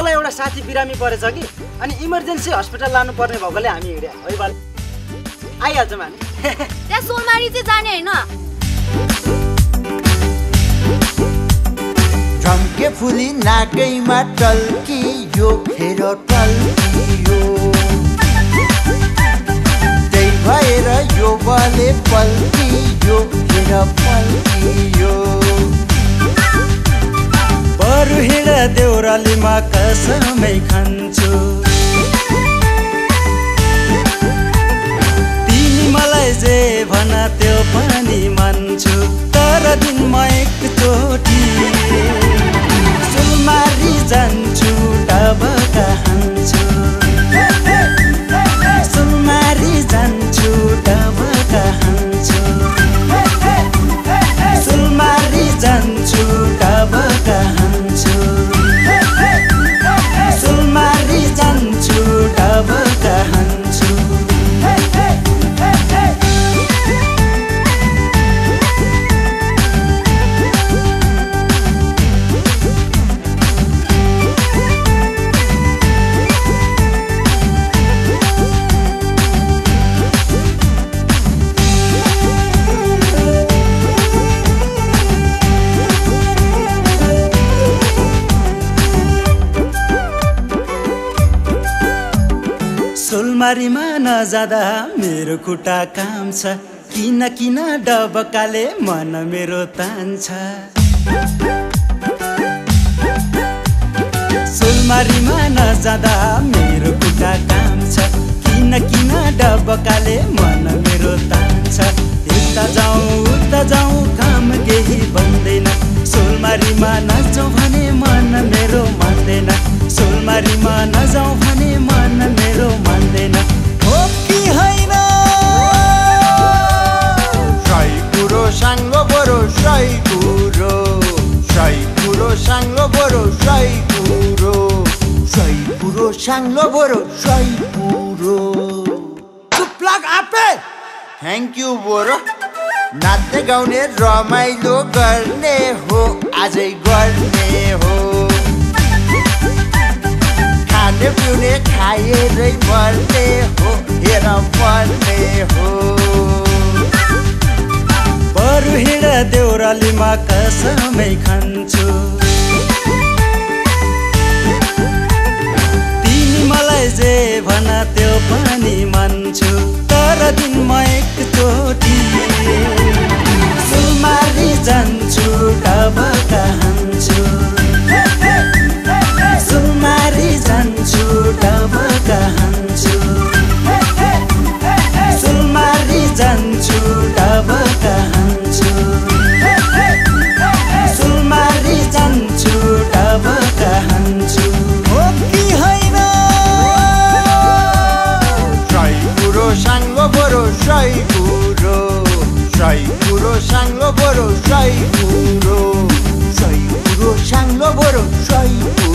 मलाई एउटा साथी बिरामी परेछ कि अनि इमर्जेन्सी हस्पिटल लानु पर्ने भएकोले हामी हिँड्या है बाल आइहाल्छौँ हामी त्यहाँ सोलमारी चाहिँ जाने हैन झम्के फुली नाकैमा टल्कियो फेर टल्कियो त्यही भएर यो बले पल्कियो फेर पल्कियो बरु हिँड देउरालीमा कसमै खान्छु तिमी मलाई जे भन त्यो पनि मान्छु तर दिनमा एकचोटि सोलमारी जान्छु डबका हान्छु सोलमारी जान्छु डबका हान्छु सोलमारी जान्छु डबका हान्छु सोलमारी जान्छु डबका हान्छु सोलमारीमा नजाँदा मेरो खुट्टा काम छ किन किन डबकाले मन मेरो तान्छ सोलमारीमा नजाँदा मेरो खुट्टा काम छ किन किन डबकाले मन मेरो तान्छ यता जाउँ उता जाउँ काम केही बन्दैन सोलमारीमा नजाउँ भने मन मेरो मान्दैन सोलमारीमा नजाउँ भने मन मेरो मान्दैन हो कि होइन सही कुरो साङ्गो बरो सही कुरो साङ्गो बरो सही कुरो साङ्गो बरो सही कुरो चुप लाग आपे थ्याङ्क यू बोरो नाच्ने गाउने रमाइलो गर्ने हो आजै गर्ने हो खाने पिउने खाएरै पर्ने हो हेर पर्ने हो बरु हिँड देउरालीमा कसमै खान्छु तिमी मलाई जे भन त्यो पनि मान्छु तर दिनमा एकचोटि सोलमारी जान्छु डबका हान्छु सोलमारी जान्छु डबका हान्छु सोलमारी जान्छु डबका हान्छु सोलमारी जान्छु डबका हान्छु हो कि होइन सही कुरो साङ्गो बरो सही कुरो साङ्गो बरो सही कुरो साङ्गो बरो सही